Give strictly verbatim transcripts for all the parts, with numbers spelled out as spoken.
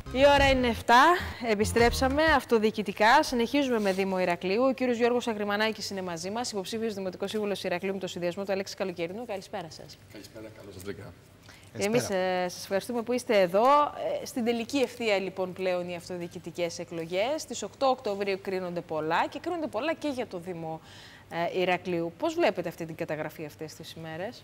Η ώρα είναι επτά. Επιστρέψαμε αυτοδιοικητικά. Συνεχίζουμε με Δήμο Ηρακλείου. Ο κύριος Γιώργος Αγριμανάκης είναι μαζί μας, υποψήφιος Δημοτικός Σύμβουλος Ηρακλείου με το συνδυασμό του Αλέξη Καλοκαιρινού. Καλησπέρα σας. Καλησπέρα, καλώς σας βρήκα. Εμείς ε, σας ευχαριστούμε που είστε εδώ. Ε, στην τελική ευθεία λοιπόν πλέον οι αυτοδιοικητικές εκλογές. Στις οκτώ Οκτωβρίου κρίνονται πολλά και κρίνονται πολλά και για το Δήμο ε, Ηρακλείου. Πώς βλέπετε αυτή την καταγραφή αυτές τις ημέρες?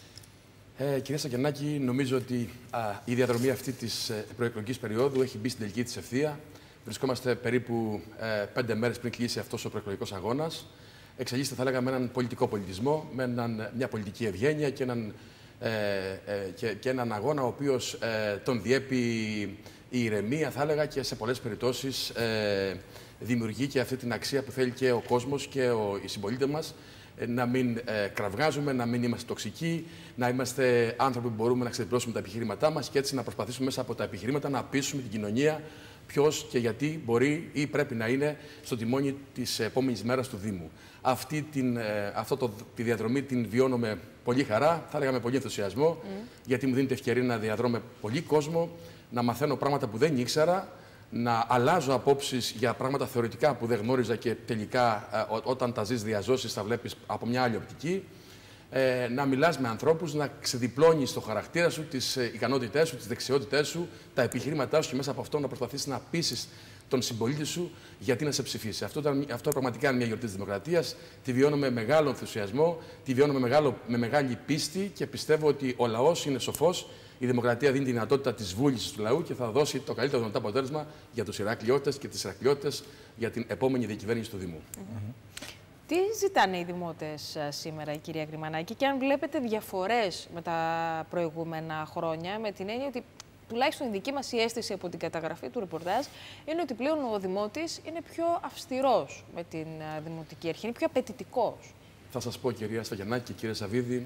Ε, κυρία Σακενάκη, νομίζω ότι α, η διαδρομή αυτή της ε, προεκλογικής περίοδου έχει μπει στην τελική της ευθεία. Βρισκόμαστε περίπου ε, πέντε μέρες πριν κλείσει αυτός ο προεκλογικός αγώνας. Εξελίσσεται, θα λέγαμε, έναν πολιτικό πολιτισμό, με έναν, μια πολιτική ευγένεια και έναν, ε, ε, και, και έναν αγώνα ο οποίος ε, τον διέπει η ηρεμία, θα έλεγα, και σε πολλές περιπτώσεις ε, δημιουργεί και αυτή την αξία που θέλει και ο κόσμος και ο, οι συμπολίτες μας. Να μην ε, κραυγάζουμε, να μην είμαστε τοξικοί, να είμαστε άνθρωποι που μπορούμε να ξεδιπλώσουμε τα επιχειρήματά μας και έτσι να προσπαθήσουμε μέσα από τα επιχειρήματα να πείσουμε την κοινωνία ποιος και γιατί μπορεί ή πρέπει να είναι στο τιμόνι της επόμενης μέρας του Δήμου. Αυτή την, ε, αυτό το, τη διαδρομή την βιώνω με πολύ χαρά, θα έλεγα με πολύ ενθουσιασμό, mm. γιατί μου δίνεται ευκαιρία να διαδρώ με πολύ κόσμο, να μαθαίνω πράγματα που δεν ήξερα, να αλλάζω απόψεις για πράγματα θεωρητικά που δεν γνώριζα και τελικά ε, ό, όταν τα ζεις διαζώσεις τα βλέπεις από μια άλλη οπτική. Ε, να μιλάς με ανθρώπους, να ξεδιπλώνεις το χαρακτήρα σου, τις ε, ικανότητές σου, τις δεξιότητές σου, τα επιχειρήματά σου και μέσα από αυτό να προσπαθήσεις να πείσεις τον συμπολίτη σου γιατί να σε ψηφίσει. Αυτό, ήταν, αυτό πραγματικά είναι μια γιορτή της Δημοκρατίας. Τη βιώνω με μεγάλο ενθουσιασμό, τη βιώνω με, μεγάλο, με μεγάλη πίστη και πιστεύω ότι ο λαός είναι σοφός. Η Δημοκρατία δίνει τη δυνατότητα της βούλησης του λαού και θα δώσει το καλύτερο δυνατό αποτέλεσμα για τους Ηρακλειώτες και τις Ηρακλειώτες για την επόμενη διακυβέρνηση του Δήμου. Mm-hmm. Τι ζητάνε οι δημότες σήμερα, η κυρία Αγριμανάκη, και αν βλέπετε διαφορές με τα προηγούμενα χρόνια, με την έννοια ότι τουλάχιστον η δική μας η αίσθηση από την καταγραφή του ρεπορτάζ είναι ότι πλέον ο Δημότης είναι πιο αυστηρός με την Δημοτική Αρχή, είναι πιο απαιτητικός. Θα σας πω, κυρία Σταγιαννάκη και κύριε Σαββίδη,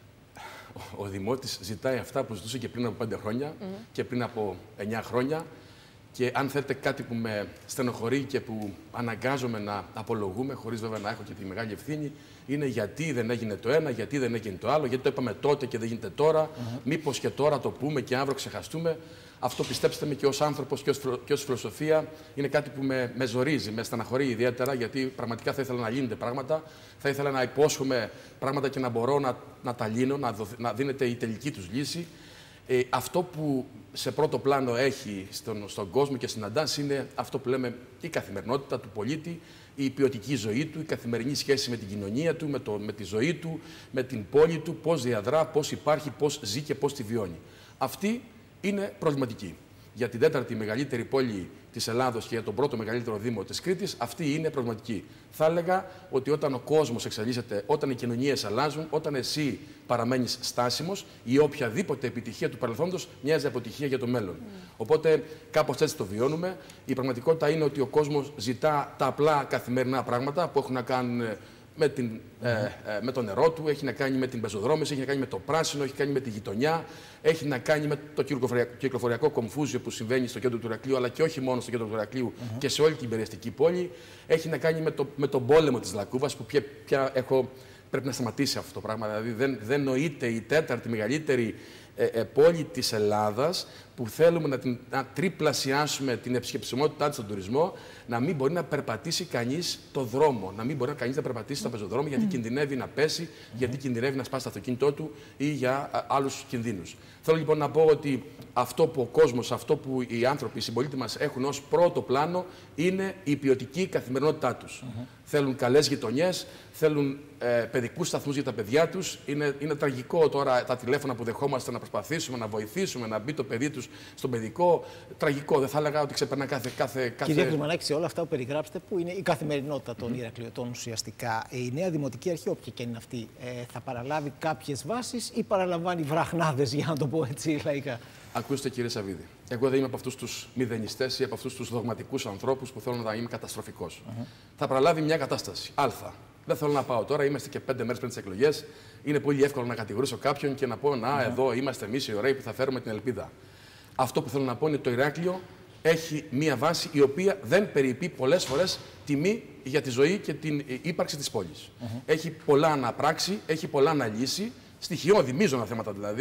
ο Δημότης ζητάει αυτά που ζητούσε και πριν από πέντε χρόνια mm-hmm. και πριν από εννιά χρόνια. Και αν θέλετε κάτι που με στενοχωρεί και που αναγκάζομαι να απολογούμε, χωρίς βέβαια να έχω και τη μεγάλη ευθύνη, είναι γιατί δεν έγινε το ένα, γιατί δεν έγινε το άλλο, γιατί το είπαμε τότε και δεν γίνεται τώρα, mm-hmm. μήπως και τώρα το πούμε και αύριο ξεχαστούμε. Αυτό, πιστέψτε με, και ως άνθρωπος και ως, και ως φιλοσοφία είναι κάτι που με, με ζορίζει, με στεναχωρεί ιδιαίτερα, γιατί πραγματικά θα ήθελα να λύνονται πράγματα, θα ήθελα να υπόσχομαι πράγματα και να μπορώ να, να τα λύνω, να, δω, να δίνεται η τελική τους λύση. Ε, αυτό που σε πρώτο πλάνο έχει στον, στον κόσμο και συναντάς είναι αυτό που λέμε η καθημερινότητα του πολίτη, η ποιοτική ζωή του, η καθημερινή σχέση με την κοινωνία του, με, το, με τη ζωή του, με την πόλη του, πώς διαδρά, πώς υπάρχει, πώς ζει και πώς τη βιώνει. Αυτή είναι προβληματική. Για την τέταρτη μεγαλύτερη πόλη της Ελλάδος και για τον πρώτο μεγαλύτερο Δήμο της Κρήτης, αυτή είναι προβληματική. Θα έλεγα ότι όταν ο κόσμος εξελίσσεται, όταν οι κοινωνίες αλλάζουν, όταν εσύ παραμένεις στάσιμος, η οποιαδήποτε επιτυχία του παρελθόντος μοιάζει αποτυχία για το μέλλον. Mm. Οπότε κάπως έτσι το βιώνουμε. Η πραγματικότητα είναι ότι ο κόσμος ζητά τα απλά καθημερινά πράγματα που έχουν να κάνουν με, την, mm-hmm. ε, ε, με το νερό του, έχει να κάνει με την πεζοδρόμηση, έχει να κάνει με το πράσινο, έχει να κάνει με τη γειτονιά, έχει να κάνει με το κυκλοφοριακό, κυκλοφοριακό κομφούζιο που συμβαίνει στο κέντρο του Ηρακλείου, αλλά και όχι μόνο στο κέντρο του Ηρακλείου mm-hmm. και σε όλη την περιαστική πόλη. Έχει να κάνει με, το, με τον πόλεμο της Λακκούβας, που πια, πια έχω, πρέπει να σταματήσει αυτό το πράγμα. Δηλαδή δεν, δεν νοείται η τέταρτη μεγαλύτερη ε, ε, πόλη της Ελλάδας, που θέλουμε να, την, να τριπλασιάσουμε την επισκεψιμότητά της στον τουρισμό, να μην μπορεί να περπατήσει κανείς το δρόμο, να μην μπορεί κανείς να περπατήσει στο πεζοδρόμο, γιατί mm. κινδυνεύει να πέσει, mm. γιατί κινδυνεύει να σπάσει το αυτοκίνητό του ή για α, άλλους κινδύνους. Θέλω λοιπόν να πω ότι αυτό που ο κόσμος, αυτό που οι άνθρωποι, οι συμπολίτες μας έχουν ως πρώτο πλάνο είναι η ποιοτική καθημερινότητά τους. Mm-hmm. Θέλουν καλές γειτονιές, θέλουν ε, παιδικούς σταθμούς για τα παιδιά τους. Είναι, είναι τραγικό τώρα τα τηλέφωνα που δεχόμαστε να προσπαθήσουμε να βοηθήσουμε να μπει το παιδί τους στον παιδικό. Τραγικό, δεν θα έλεγα ότι ξεπερνά κάθε. κάθε, κάθε... Κυρία Αγριμανάκη, σε όλα αυτά που περιγράψετε, που είναι η καθημερινότητα των mm-hmm. Ηρακλειωτών ουσιαστικά, η νέα Δημοτική Αρχή, όποια και είναι αυτή, ε, θα παραλάβει κάποιες βάσεις ή παραλαμβάνει βραχνάδες, για να το πω έτσι λαϊκά? Ακούστε, κύριε Σαββίδη, εγώ δεν είμαι από αυτούς τους μηδενιστές ή από αυτούς τους δογματικούς ανθρώπους που θέλουν να είμαι καταστροφικός. Mm-hmm. Θα παραλάβει μια κατάσταση. Α. Δεν θέλω να πάω τώρα, είμαστε και πέντε μέρες πριν τις εκλογές. Είναι πολύ εύκολο να κατηγορήσω κάποιον και να πω: να, mm-hmm. εδώ είμαστε εμείς οι ωραίοι που θα φέρουμε την ελπίδα. Αυτό που θέλω να πω είναι ότι το Ηράκλειο έχει μία βάση η οποία δεν περιποιεί πολλές φορές τιμή για τη ζωή και την ύπαρξη της πόλης. Mm-hmm. Έχει πολλά να πράξει, έχει πολλά να λύσει, στοιχειώδη, μείζωνα θέματα δηλαδή,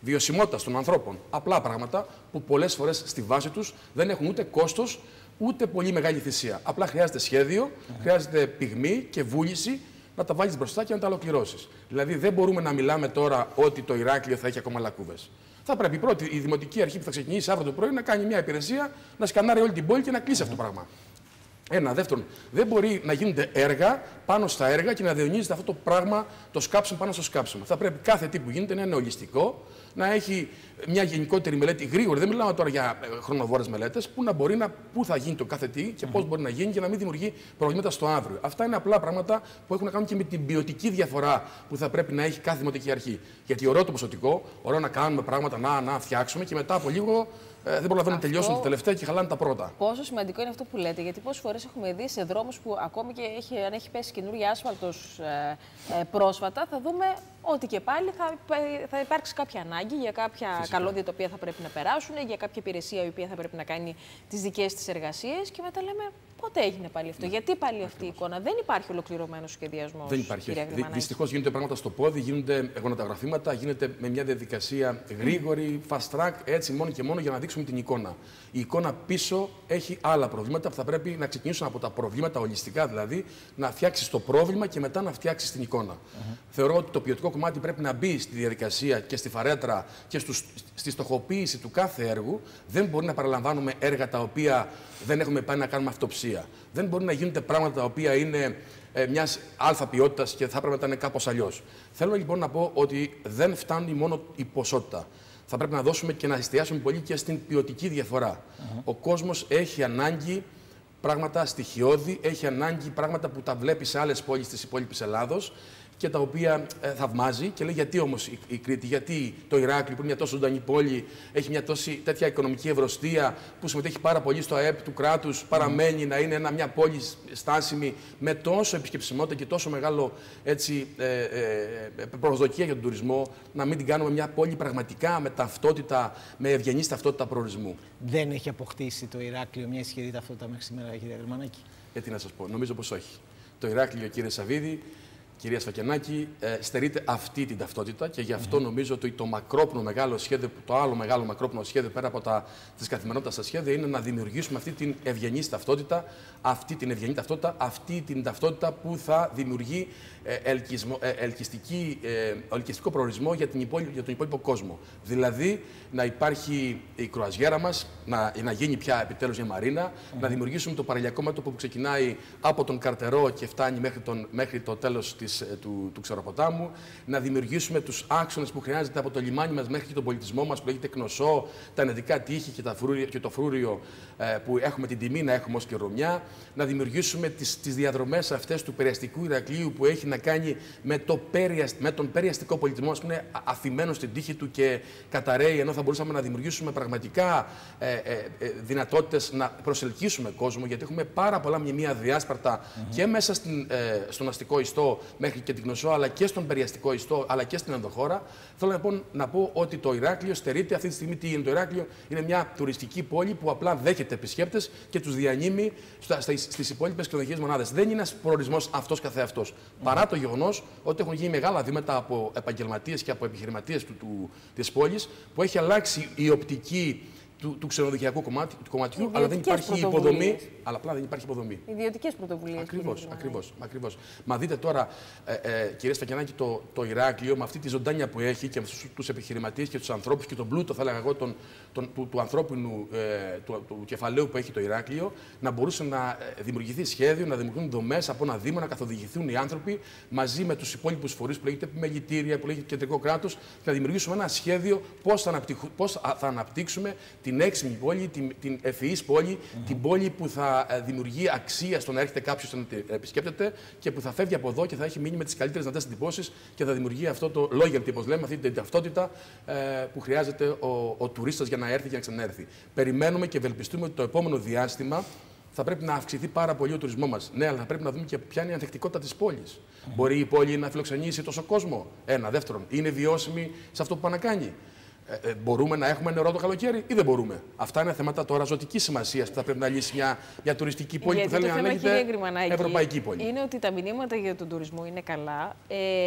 βιωσιμότητας των ανθρώπων. Απλά πράγματα που πολλές φορές στη βάση τους δεν έχουν ούτε κόστος, ούτε πολύ μεγάλη θυσία. Απλά χρειάζεται σχέδιο, mm-hmm. χρειάζεται πυγμή και βούληση να τα βάλεις μπροστά και να τα ολοκληρώσεις. Δηλαδή, δεν μπορούμε να μιλάμε τώρα ότι το Ηράκλειο θα έχει ακόμα λακκούβες. Θα πρέπει πρώτη η δημοτική αρχή που θα ξεκινήσει αύριο το πρωί να κάνει μια υπηρεσία, να σκανάρει όλη την πόλη και να κλείσει mm-hmm. αυτό το πράγμα. Ένα. Δεύτερον, δεν μπορεί να γίνονται έργα πάνω στα έργα και να διονύζεται αυτό το πράγμα, το σκάψιμο πάνω στο σκάψιμο. Θα πρέπει κάθε τι που γίνεται να είναι ολιστικό, να έχει μια γενικότερη μελέτη γρήγορη. Δεν μιλάμε τώρα για χρονοβόρες μελέτες, που να μπορεί να πού θα γίνει το κάθε τι και πώς μπορεί να γίνει και να μην δημιουργεί προβλήματα στο αύριο. Αυτά είναι απλά πράγματα που έχουν να κάνουν και με την ποιοτική διαφορά που θα πρέπει να έχει κάθε δημοτική αρχή. Γιατί ωραίο το ποσοτικό, ωραίο να κάνουμε πράγματα να, να φτιάξουμε και μετά από λίγο. Ε, δεν προλαβαίνουν να τελειώσουν τα τελευταία και χαλάνε τα πρώτα. Πόσο σημαντικό είναι αυτό που λέτε, γιατί πόσες φορές έχουμε δει σε δρόμους που ακόμη και έχει, αν έχει πέσει καινούργια άσφαλτος ε, ε, πρόσφατα, θα δούμε ότι και πάλι θα, θα υπάρξει κάποια ανάγκη για κάποια Φυσικά. καλώδια τα οποία θα πρέπει να περάσουν, για κάποια υπηρεσία η οποία θα πρέπει να κάνει τις δικές της εργασίες και μετά λέμε πότε έγινε πάλι αυτό, ναι. γιατί πάλι αυτή Ακριβώς. η εικόνα. Δεν υπάρχει ολοκληρωμένος σχεδιασμός. Δεν υπάρχει. Δυ, δυστυχώς γίνονται πράγματα στο πόδι, γίνονται γονατογραφήματα, γίνεται με μια διαδικασία γρήγορη, fast track, έτσι μόνο και μόνο για να δείξουμε την εικόνα. Η εικόνα πίσω έχει άλλα προβλήματα που θα πρέπει να ξεκινήσουν από τα προβλήματα ολιστικά, δηλαδή να φτιάξει το πρόβλημα και μετά να φτιάξει την εικόνα. Uh-huh. Θεωρώ ότι το ποιοτικό κομμάτι πρέπει να μπει στη διαδικασία και στη φαρέτρα και στους, στη στοχοποίηση του κάθε έργου. Δεν μπορεί να παραλαμβάνουμε έργα τα οποία δεν έχουμε πάει να κάνουμε αυτοψία. Δεν μπορεί να γίνονται πράγματα τα οποία είναι ε, μιας αλφα ποιότητας και θα πρέπει να είναι κάπως αλλιώς. Θέλω λοιπόν να πω ότι δεν φτάνει μόνο η ποσότητα. Θα πρέπει να δώσουμε και να εστιάσουμε πολύ και στην ποιοτική διαφορά. Uh-huh. Ο κόσμος έχει ανάγκη πράγματα στοιχειώδη, έχει ανάγκη πράγματα που τα βλέπει σε άλλες πόλεις της υπόλοιπης Ελλάδος και τα οποία ε, θαυμάζει και λέει γιατί όμως η, η Κρήτη, γιατί το Ηράκλειο που είναι μια τόσο ζωντανή πόλη, έχει μια τόση τέτοια οικονομική ευρωστία που συμμετέχει πάρα πολύ στο ΑΕΠ του κράτους, παραμένει mm. να είναι ένα, μια πόλη στάσιμη με τόσο επισκεψιμότητα και τόσο μεγάλο έτσι, ε, ε, προσδοκία για τον τουρισμό, να μην την κάνουμε μια πόλη πραγματικά με ταυτότητα, με ευγενή ταυτότητα προορισμού. Δεν έχει αποκτήσει το Ηράκλειο μια ισχυρή ταυτότητα μέχρι σήμερα, κύριε Γρημανάκη? Γιατί να σας πω, νομίζω πως όχι. Το Ηράκλειο, κύριε Σαββίδη, κυρία Σφακιανάκη, ε, στερείται αυτή την ταυτότητα και γι' αυτό mm-hmm. νομίζω ότι το μακρόπνο μεγάλο σχέδιο, το άλλο μεγάλο μακρόπνο σχέδιο πέρα από τα, τις καθημερινότητας στα σχέδια είναι να δημιουργήσουμε αυτή την ευγενή ταυτότητα, αυτή την ευγενή ταυτότητα, αυτή την ταυτότητα που θα δημιουργεί ε, ελκυσμο, ε, ελκυστική, ε, ελκυστικό προορισμό για, την υπόλοι, για τον υπόλοιπο κόσμο. Δηλαδή να υπάρχει η κρουαζιέρα μας, να, να γίνει πια επιτέλους μια μαρίνα, mm-hmm. να δημιουργήσουμε το παραλιακό μέτωπο που ξεκινάει από τον Καρτερό και φτάνει μέχρι, τον, μέχρι το τέλος της Του, του Ξεροποτάμου, να δημιουργήσουμε τους άξονες που χρειάζεται από το λιμάνι μας μέχρι και τον πολιτισμό μας που λέγεται Κνωσό, τα ενετικά τείχη και, τα φρούρια, και το φρούριο ε, που έχουμε την τιμή να έχουμε ως κληρονομιά, να δημιουργήσουμε τις, τις διαδρομές αυτές του περιαστικού Ηρακλείου που έχει να κάνει με, το περιασ, με τον περιαστικό πολιτισμό μας που είναι αφημένο στην τύχη του και καταραίει, ενώ θα μπορούσαμε να δημιουργήσουμε πραγματικά ε, ε, ε, δυνατότητες να προσελκύσουμε κόσμο, γιατί έχουμε πάρα πολλά μνημεία διάσπαρτα mm-hmm. και μέσα στην, ε, στον αστικό ιστό μέχρι και την Κνωσό, αλλά και στον περιαστικό ιστό, αλλά και στην ενδοχώρα. Θέλω λοιπόν να πω ότι το Ηράκλειο στερείται αυτή τη στιγμή. Τι είναι το Ηράκλειο? Είναι μια τουριστική πόλη που απλά δέχεται επισκέπτες και τους διανύμει στις υπόλοιπες κληρονομικές μονάδες. Δεν είναι ένας προορισμός αυτός καθεαυτός. Mm. Παρά το γεγονός ότι έχουν γίνει μεγάλα βήματα από επαγγελματίες και από επιχειρηματίες του, του, της πόλης, που έχει αλλάξει η οπτική του, του ξενοδοχειακού κομμάτι, του κομματιού, αλλά δεν υπάρχει υποδομή. Αλλά απλά δεν υπάρχει υποδομή. Ιδιωτικές πρωτοβουλίες. Ακριβώς, ακριβώς, ακριβώς. Μα δείτε τώρα, ε, ε, κυρία Σφακιανάκη, το, το Ηράκλειο με αυτή τη ζωντάνια που έχει και με τους επιχειρηματίες και τους ανθρώπους και τον πλούτο, θα έλεγα εγώ, τον, τον, του, του ανθρώπινου ε, του, του κεφαλαίου που έχει το Ηράκλειο, να μπορούσε να δημιουργηθεί σχέδιο, να δημιουργηθούν δομές από ένα Δήμο, να καθοδηγηθούν οι άνθρωποι μαζί με τους υπόλοιπους φορείς που λέγεται επιμελητήρια, που λέγεται κεντρικό κράτος, και να δημιουργήσουμε ένα σχέδιο πώς θα, πώς θα αναπτύξουμε την έξυπνη πόλη, την, την ευφυής πόλη, mm-hmm. την πόλη που θα δημιουργεί αξία στο να έρχεται κάποιος να την επισκέπτεται και που θα φεύγει από εδώ και θα έχει μείνει με τις καλύτερες δυνατές εντυπώσεις και θα δημιουργεί αυτό το loyalty, όπως λέμε, αυτή την ταυτότητα ε, που χρειάζεται ο, ο τουρίστας για να έρθει και να ξανέρθει. Περιμένουμε και ευελπιστούμε ότι το επόμενο διάστημα θα πρέπει να αυξηθεί πάρα πολύ ο τουρισμό μας. Ναι, αλλά θα πρέπει να δούμε και ποια είναι η ανθεκτικότητα της πόλης. Mm-hmm. Μπορεί η πόλη να φιλοξενήσει τόσο κόσμο? Ένα. Δεύτερον, είναι βιώσιμη σε αυτό που πάει να κάνει? Ε, ε, μπορούμε να έχουμε νερό το καλοκαίρι ή δεν μπορούμε? Αυτά είναι θέματα τώρα ζωτικής σημασίας που θα πρέπει να λύσει μια, μια τουριστική πόλη. Γιατί που θέλει να λέγεται ευρωπαϊκή πόλη. Είναι ότι τα μηνύματα για τον τουρισμό είναι καλά. Ε,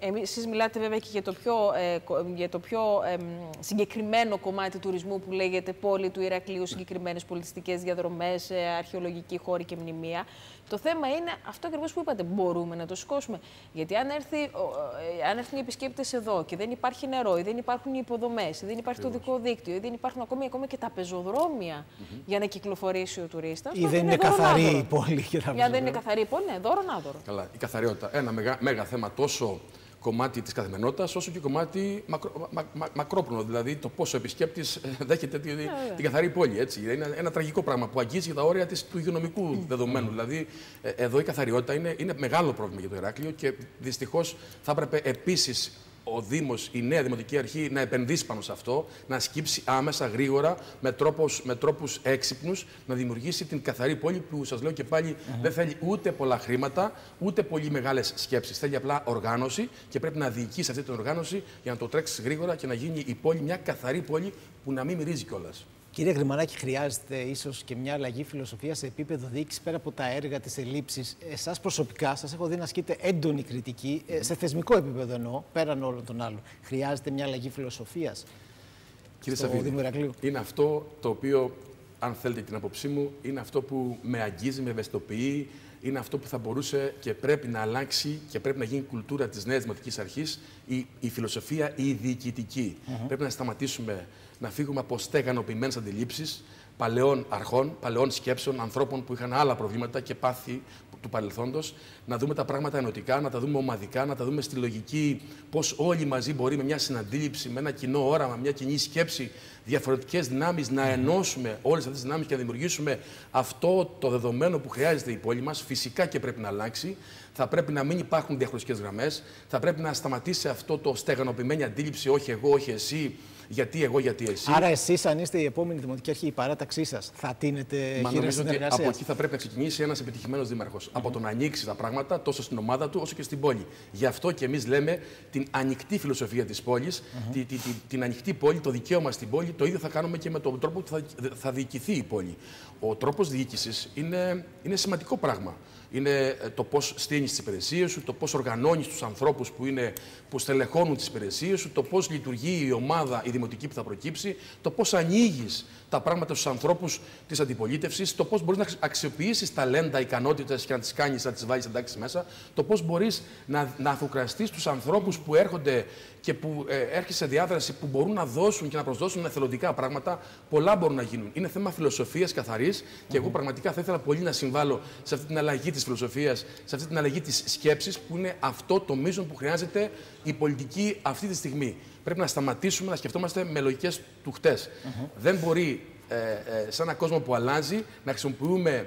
Εσείς μιλάτε βέβαια και για το πιο, ε, για το πιο ε, συγκεκριμένο κομμάτι τουρισμού που λέγεται πόλη του Ηρακλείου, συγκεκριμένες πολιτιστικές διαδρομές, ε, αρχαιολογικοί χώροι και μνημεία. Το θέμα είναι αυτό ακριβώς που είπατε, μπορούμε να το σηκώσουμε. Γιατί αν, έρθει, ε, αν έρθουν οι επισκέπτες εδώ και δεν υπάρχει νερό, ή δεν υπάρχουν οι υποδομές, ή δεν υπάρχει το δικό δίκτυο, ή δεν υπάρχουν ακόμη, ακόμη και τα πεζοδρόμια mm-hmm. για να κυκλοφορήσει ο τουρίστας. Ή δεν είναι καθαρή η πόλη και τα Για δεν είναι καθαρή η πόλη, ναι, δώρο να δώρο. Καλά, η καθαριότητα. Ένα μεγα, μέγα θέμα τόσο κομμάτι της καθημερινότητας, όσο και κομμάτι μακρο, μα, μα, μακρόπνο. Δηλαδή το πόσο επισκέπτης δέχεται τη, yeah, την καθαρή πόλη. Έτσι. Είναι ένα τραγικό πράγμα που αγγίζει τα όρια της, του υγειονομικού mm. δεδομένου. Mm. Δηλαδή ε, εδώ η καθαριότητα είναι, είναι μεγάλο πρόβλημα για το Ηράκλειο και δυστυχώς θα έπρεπε επίσης ο Δήμος, η νέα Δημοτική Αρχή να επενδύσει πάνω σε αυτό, να σκύψει άμεσα, γρήγορα, με τρόπους, με τρόπους έξυπνους, να δημιουργήσει την καθαρή πόλη που σας λέω και πάλι mm-hmm. δεν θέλει ούτε πολλά χρήματα, ούτε πολύ μεγάλες σκέψεις. Θέλει απλά οργάνωση και πρέπει να διοικήσει αυτή την οργάνωση για να το τρέξει γρήγορα και να γίνει η πόλη μια καθαρή πόλη που να μην μυρίζει κιόλας. Κύριε Γρημανάκη, χρειάζεται ίσως και μια αλλαγή φιλοσοφία σε επίπεδο διοίκησης πέρα από τα έργα, τις ελλείψεις. Εσάς προσωπικά, σας έχω δει να ασκείτε έντονη κριτική, mm. σε θεσμικό επίπεδο εννοώ, πέραν όλων των άλλων. Χρειάζεται μια αλλαγή φιλοσοφίας. Κύριε Σαββίδη, είναι αυτό το οποίο, αν θέλετε την άποψή μου, είναι αυτό που με αγγίζει, με ευαισθητοποιεί. Είναι αυτό που θα μπορούσε και πρέπει να αλλάξει και πρέπει να γίνει κουλτούρα της νέας Δημοτικής Αρχής, η, η φιλοσοφία η διοικητική. Mm-hmm. Πρέπει να σταματήσουμε να φύγουμε από στεγανοποιημένες αντιλήψεις παλαιών αρχών, παλαιών σκέψεων, ανθρώπων που είχαν άλλα προβλήματα και πάθη του παρελθόντος, να δούμε τα πράγματα ενωτικά, να τα δούμε ομαδικά, να τα δούμε στη λογική πώς όλοι μαζί μπορεί με μια συναντήληψη, με ένα κοινό όραμα, μια κοινή σκέψη, διαφορετικές δυνάμεις, να ενώσουμε όλες αυτές τις δυνάμεις και να δημιουργήσουμε αυτό το δεδομένο που χρειάζεται η πόλη μας. Φυσικά και πρέπει να αλλάξει. Θα πρέπει να μην υπάρχουν διαχωριστικές γραμμές. Θα πρέπει να σταματήσει αυτό το στεγανοποιημένη αντίληψη, όχι εγώ, όχι εσύ. Γιατί εγώ, γιατί εσύ. Άρα, εσείς, αν είστε η επόμενη Δημοτική Αρχή, η παράταξή σας, θα τίνετε χείρα συνεργασίας. Από εκεί θα πρέπει να ξεκινήσει ένας επιτυχημένος δήμαρχος. Mm-hmm. Από το να ανοίξει τα πράγματα τόσο στην ομάδα του όσο και στην πόλη. Γι' αυτό και εμείς λέμε την ανοιχτή φιλοσοφία της πόλης, mm-hmm. τη, τη, τη, την ανοιχτή πόλη, το δικαίωμα στην πόλη. Το ίδιο θα κάνουμε και με τον τρόπο που θα, θα διοικηθεί η πόλη. Ο τρόπος διοίκησης είναι, είναι σημαντικό πράγμα. Είναι το πώς στείνεις τις υπηρεσίες σου, το πώς οργανώνεις τους ανθρώπους που, είναι, που στελεχώνουν τις υπηρεσίες σου, το πώς λειτουργεί η ομάδα, η δημοτική που θα προκύψει, το πώς ανοίγεις τα πράγματα στους ανθρώπους της αντιπολίτευσης, το πώς μπορείς να αξιοποιήσεις ταλέντα, ικανότητες και να τις κάνεις, να τις βάλεις εντάξει μέσα, το πώς μπορείς να, να αφουκραστείς τους ανθρώπους που έρχονται και που ε, έρχεσαι σε διάδραση, που μπορούν να δώσουν και να προσδώσουν εθελοντικά πράγματα. Πολλά μπορούν να γίνουν. Είναι θέμα φιλοσοφίας καθαρής mm-hmm. και εγώ πραγματικά θα ήθελα πολύ να συμβάλλω σε αυτή την αλλαγή της φιλοσοφίας, σε αυτή την αλλαγή της σκέψης, που είναι αυτό το μείζον που χρειάζεται η πολιτική αυτή τη στιγμή. Πρέπει να σταματήσουμε να σκεφτόμαστε με λογικές του χτες. Mm-hmm. Δεν μπορεί ε, ε, σε έναν κόσμο που αλλάζει να χρησιμοποιούμε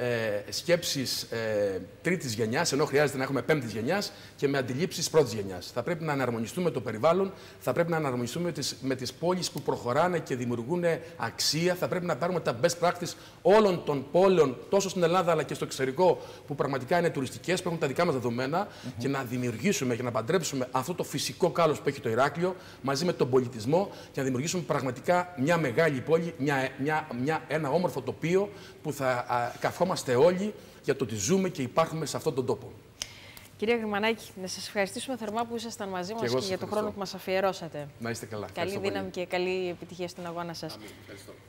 Ε, σκέψεις ε, τρίτης γενιάς, ενώ χρειάζεται να έχουμε πέμπτης γενιάς, και με αντιλήψεις πρώτης γενιάς. Θα πρέπει να αναρμονιστούμε το περιβάλλον, θα πρέπει να αναρμονιστούμε με τις, με τις πόλεις που προχωράνε και δημιουργούν αξία. Θα πρέπει να πάρουμε τα best practice όλων των πόλεων, τόσο στην Ελλάδα αλλά και στο εξωτερικό, που πραγματικά είναι τουριστικές, που έχουν τα δικά μας δεδομένα, mm-hmm. και να δημιουργήσουμε και να παντρέψουμε αυτό το φυσικό κάλος που έχει το Ηράκλειο μαζί με τον πολιτισμό και να δημιουργήσουμε πραγματικά μια μεγάλη πόλη, μια, μια, μια, ένα όμορφο τοπίο που θα α, καθόμαστε όλοι για το ότι ζούμε και υπάρχουμε σε αυτόν τον τόπο. Κύριε Γρημανάκη, να σας ευχαριστήσουμε θερμά που ήσασταν μαζί μας και, και για τον χρόνο που μας αφιερώσατε. Να είστε καλά. Καλή δύναμη και καλή επιτυχία στον αγώνα σας. Αμήν.